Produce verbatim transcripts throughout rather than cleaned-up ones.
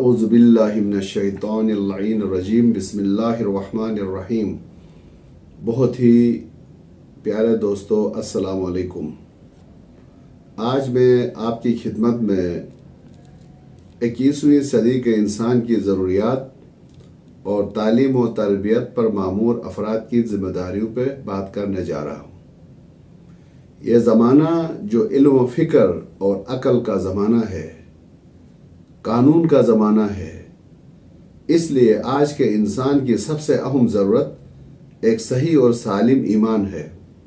اعوذ باللہ من الشیطان اللعین الرجیم بسم اللہ الرحمن الرحیم۔ بہت ہی پیارے دوستو، السلام علیکم۔ آج میں آپ کی خدمت میں اکیسویں صدی کے انسان کی ضروریات اور تعلیم و تربیت پر مامور افراد کی ذمہ داریوں پہ بات کرنے جا رہا ہوں۔ یہ زمانہ جو علم و فکر اور عقل کا زمانہ ہے، قانون کا زمانہ ہے، اس لیے آج کے انسان کی سب سے اہم ضرورت ایک صحیح اور سالم ایمان ہے،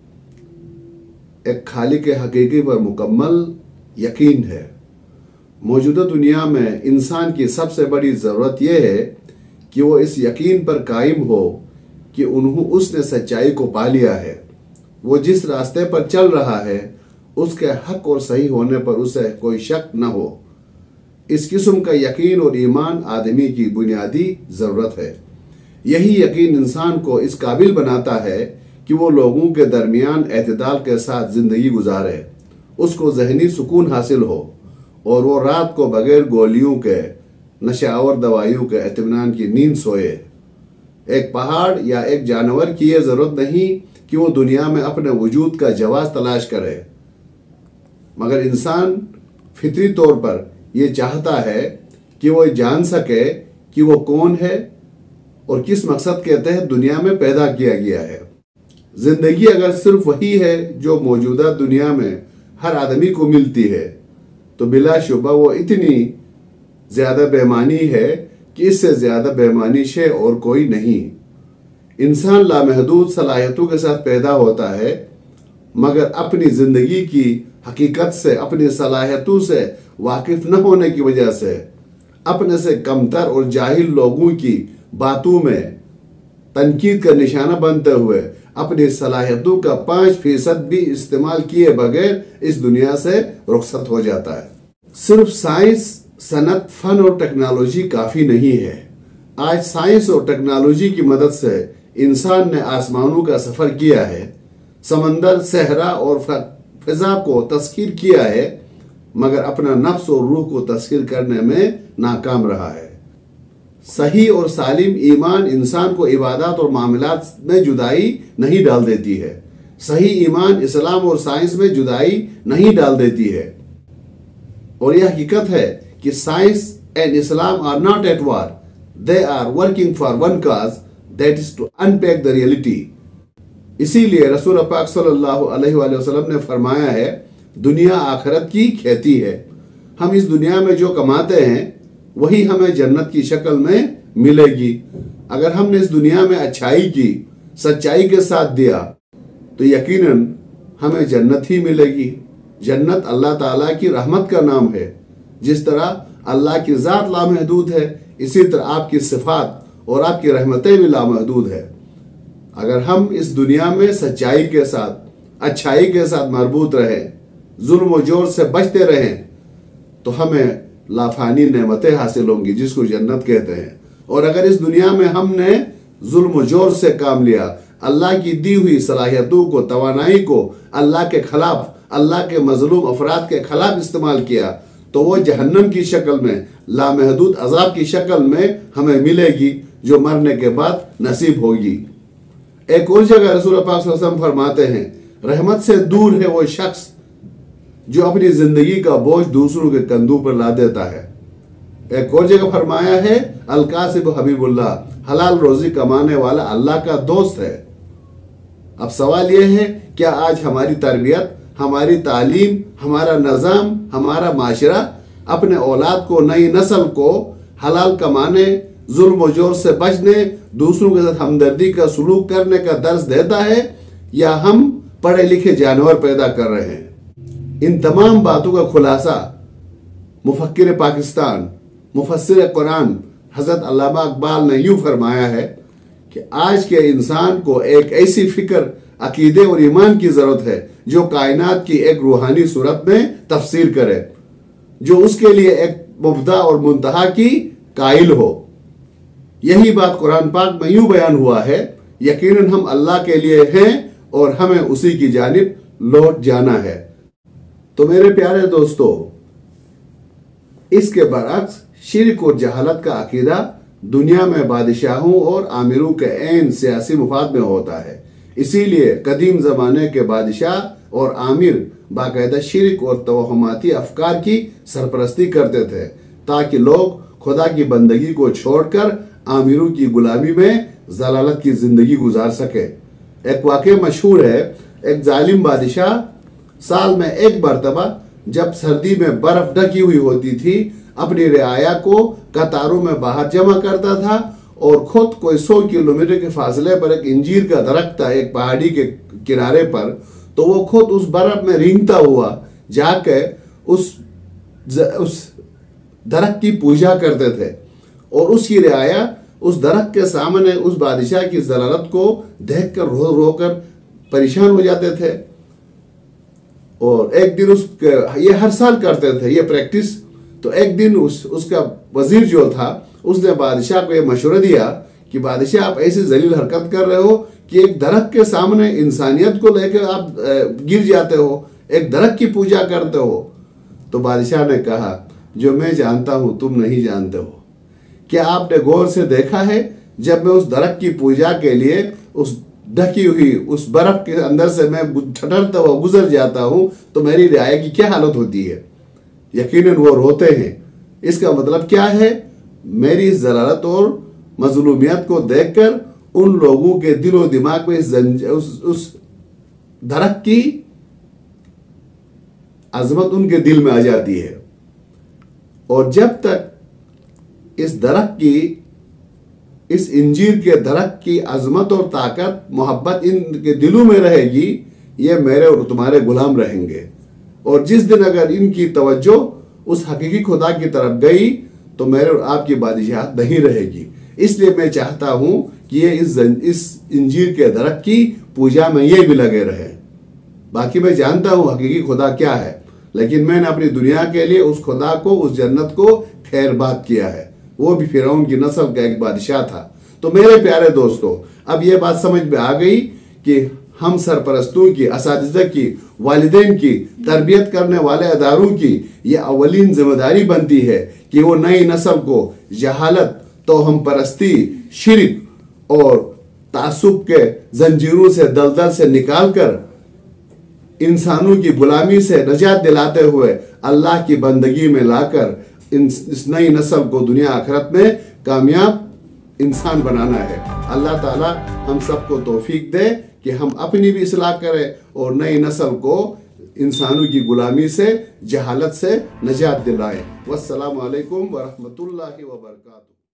ایک خالق حقیقی پر مکمل یقین ہے۔ موجودہ دنیا میں انسان کی سب سے بڑی ضرورت یہ ہے کہ وہ اس یقین پر قائم ہو کہ انہوں اس نے سچائی کو پا لیا ہے، وہ جس راستے پر چل رہا ہے اس کے حق اور صحیح ہونے پر اسے کوئی شک نہ ہو۔ اس قسم کا یقین اور ایمان آدمی کی بنیادی ضرورت ہے۔ یہی یقین انسان کو اس قابل بناتا ہے کہ وہ لوگوں کے درمیان اعتدال کے ساتھ زندگی گزارے، اس کو ذہنی سکون حاصل ہو اور وہ رات کو بغیر گولیوں کے، نشہ آور دوائیوں کے اطمینان کی نیند سوئے۔ ایک پہاڑ یا ایک جانور کی یہ ضرورت نہیں کہ وہ دنیا میں اپنے وجود کا جواز تلاش کرے، مگر انسان فطری طور پر یہ چاہتا ہے کہ وہ جان سکے کہ وہ کون ہے اور کس مقصد کے تحت دنیا میں پیدا کیا گیا ہے۔ زندگی اگر صرف وہی ہے جو موجودہ دنیا میں ہر آدمی کو ملتی ہے تو بلا شبہ وہ اتنی زیادہ بےمانی ہے کہ اس سے زیادہ بےمانی شے اور کوئی نہیں۔ انسان لامحدود صلاحیتوں کے ساتھ پیدا ہوتا ہے، مگر اپنی زندگی کی حقیقت سے، اپنی صلاحیتوں سے واقف نہ ہونے کی وجہ سے اپنے سے کمتر اور جاہل لوگوں کی باتوں میں تنقید کا نشانہ بنتے ہوئے اپنی صلاحیتوں کا پانچ فیصد بھی استعمال کیے بغیر اس دنیا سے رخصت ہو جاتا ہے۔ صرف سائنس، صنعت، فن اور ٹیکنالوجی کافی نہیں ہے۔ آج سائنس اور ٹیکنالوجی کی مدد سے انسان نے آسمانوں کا سفر کیا ہے، سمندر، صحرا اور فضا کو تسخیر کیا ہے، مگر اپنا نفس اور روح کو تسخیر کرنے میں ناکام رہا ہے۔ صحیح اور سالم ایمان انسان کو عبادات اور معاملات میں جدائی نہیں ڈال دیتی ہے۔ صحیح ایمان اسلام اور سائنس میں جدائی نہیں ڈال دیتی ہے، اور یہ حقیقت ہے کہ science and Islam are not at war. They are working for one cause, that is to unpack the reality. اسی لیے رسول پاک صلی اللہ علیہ وآلہ وسلم نے فرمایا ہے، دنیا آخرت کی کھیتی ہے۔ ہم اس دنیا میں جو کماتے ہیں وہی ہمیں جنت کی شکل میں ملے گی۔ اگر ہم نے اس دنیا میں اچھائی کی، سچائی کے ساتھ دیا تو یقیناً ہمیں جنت ہی ملے گی۔ جنت اللہ تعالیٰ کی رحمت کا نام ہے۔ جس طرح اللہ کی ذات لامحدود ہے، اسی طرح آپ کی صفات اور آپ کی رحمتیں بھی لامحدود ہے۔ اگر ہم اس دنیا میں سچائی کے ساتھ، اچھائی کے ساتھ مربوط رہیں، ظلم و جور سے بچتے رہیں، تو ہمیں لافانی نعمتیں حاصل ہوں گی جس کو جنت کہتے ہیں۔ اور اگر اس دنیا میں ہم نے ظلم و جور سے کام لیا، اللہ کی دی ہوئی صلاحیتوں کو، توانائی کو اللہ کے خلاف، اللہ کے مظلوم افراد کے خلاف استعمال کیا، تو وہ جہنم کی شکل میں، لامحدود عذاب کی شکل میں ہمیں ملے گی، جو مرنے کے بعد نصیب ہوگی۔ ایک اور جگہ رسول پاک صلی اللہ علیہ وسلم فرماتے ہیں، رحمت سے دور ہے وہ شخص جو اپنی زندگی کا بوجھ دوسروں کے کندھوں پر لا دیتا ہے۔ ایک اور جگہ فرمایا ہے، الکاسب حبیب اللہ، حلال روزی کمانے والا اللہ کا دوست ہے۔ اب سوال یہ ہے، کیا آج ہماری تربیت، ہماری تعلیم، ہمارا نظام، ہمارا معاشرہ اپنے اولاد کو، نئی نسل کو حلال کمانے، ظلم و جور سے بچنے، دوسروں کے ساتھ ہمدردی کا سلوک کرنے کا درس دیتا ہے، یا ہم پڑھے لکھے جانور پیدا کر رہے ہیں؟ ان تمام باتوں کا خلاصہ مفکر پاکستان، مفسر قرآن حضرت علامہ اقبال نے یوں فرمایا ہے کہ آج کے انسان کو ایک ایسی فکر، عقیدے اور ایمان کی ضرورت ہے جو کائنات کی ایک روحانی صورت میں تفسیر کرے، جو اس کے لیے ایک مبدا اور منتہا کی قائل ہو۔ یہی بات قرآن پاک میں یوں بیان ہوا ہے، یقیناً ہم اللہ کے لیے ہیں اور ہمیں اسی کی جانب لوٹ جانا ہے۔ تو میرے پیارے دوستو، اس کے برعکس शिरक और जहालत का अकीदा दुनिया में बादशाहों और आमिरों के ऐन सियासी मुफाद में होता है। इसीलिए कदीम ज़माने के बादशाह और आमिर बाकायदा शिरक और तवहमाती अफकार की सरपरस्ती करते थे ताकि लोग खुदा की बंदगी को छोड़कर आमिरों की गुलामी में जलालत की जिंदगी गुजार सके। एक वाक़या मशहूर है, एक जालिम बादशाह साल में एक मरतबा जब सर्दी में बर्फ ढकी हुई होती थी अपनी रियाया को कतारों में बाहर जमा करता था और खुद कोई सौ किलोमीटर के फासले पर एक इंजीर का दरख्त था एक पहाड़ी के किनारे पर, तो वो खुद उस बर्फ में रेंगता हुआ जाके उस उस दरख्त की पूजा करते थे और उसकी रियाया उस दरख्त के सामने उस बादशाह की जलालत को देखकर रो रो कर परेशान हो जाते थे। और एक दिन उस ये हर साल करते थे ये प्रैक्टिस। तो एक दिन उस उसका वजीर जो था उसने बादशाह को ये मशवरा दिया कि बादशाह आप ऐसी जलील हरकत कर रहे हो कि एक दरख्त के सामने इंसानियत को लेकर आप गिर जाते हो, एक दरख्त की पूजा करते हो। तो बादशाह ने कहा, जो मैं जानता हूं तुम नहीं जानते हो। क्या आपने गौर से देखा है जब मैं उस दरख्त की पूजा के लिए उस ढकी हुई उस बर्फ के अंदर से मैं ठटरता हुआ गुजर जाता हूं तो मेरी रियाया की क्या हालत होती है? यकीनन वो रोते हैं। इसका मतलब क्या है? मेरी इस जलालत और मजलूमियत को देखकर उन लोगों के दिलो दिमाग में इस उस, उस दरख्त की अजमत उनके दिल में आ जाती है। और जब तक इस दरख्त की इस इंजीर के दरख्त की अजमत और ताकत मोहब्बत इनके दिलों में रहेगी, ये मेरे और तुम्हारे गुलाम रहेंगे। और जिस दिन अगर इनकी तवज्जो उस हकीकी खुदा की तरफ गई तो मेरे और आपकी बादशाहत नहीं रहेगी। इसलिए मैं चाहता हूं कि ये इस इस इंजीर के दरख्त की पूजा में ये भी लगे रहे। बाकी मैं जानता हूं हकीकी खुदा क्या है, लेकिन मैंने अपनी दुनिया के लिए उस खुदा को, उस जन्नत को खैरबाद किया है। वो भी फिरौन की नस्ल का एक बादशाह था। तो मेरे प्यारे दोस्तों, अब ये बात समझ में आ गई कि हम सरपरस्तों की, असातिज़ा की, वालिदैन की, तरबियत करने वाले अदारों की ये अवलीन जिम्मेदारी बनती है कि वो नई नस्ल को जहालत, तोहम परस्ती, शिरक और तासुब के जंजीरों से, दलदल से निकाल कर इंसानों की गुलामी से नजात दिलाते हुए अल्लाह की बंदगी में लाकर इस नई नस्ल को दुनिया आखिरत में कामयाब इंसान बनाना है। अल्लाह ताला हम सबको तौफीक दे कि हम अपनी भी इस्लाह करें और नई नस्ल को इंसानों की गुलामी से, जहालत से नजात दिलाएं। वस्सलामु अलैकुम व रहमतुल्लाहि व बरकातुहू।